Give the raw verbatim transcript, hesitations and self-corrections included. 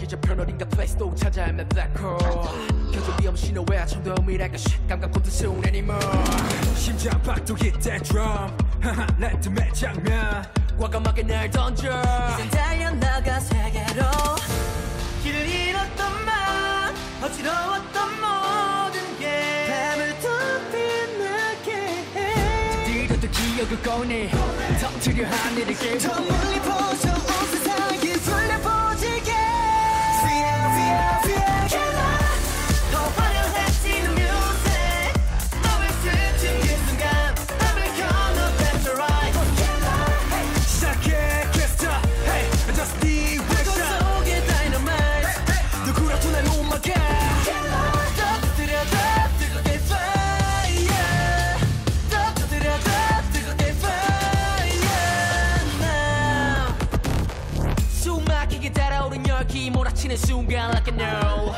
좌편 어딘가 플레이스토어 찾아 헤맨 블랙홀 켜져 위험 신호에 청도음이랄까 감각 곰도 soon anymore 심장 박동이 때 드럼 랜덤의 장면 과감하게 날 던져 이젠 달려나가 세계로 길을 잃었던 맘 어지러웠던 모든 게 밤을 덮인 느낌 뒤로도 기억을 꺼내 터뜨려 하늘을 깨고 저 멀리 보죠 온 세상이 돌려보지게 Fear fear fear killer 더 화려해지는 music 너를 스친 그 순간 밤을 켜놓은 that's alright Killer 시작해 캐스터 Hey just need 그 속에 dynamite 누구라도 날 못 막아 Killer 터뜨려 더 뜨겁게 fire 터뜨려 더 뜨겁게 fire now 숨막히게 달아오른 열기 몰아치는 순간 like a no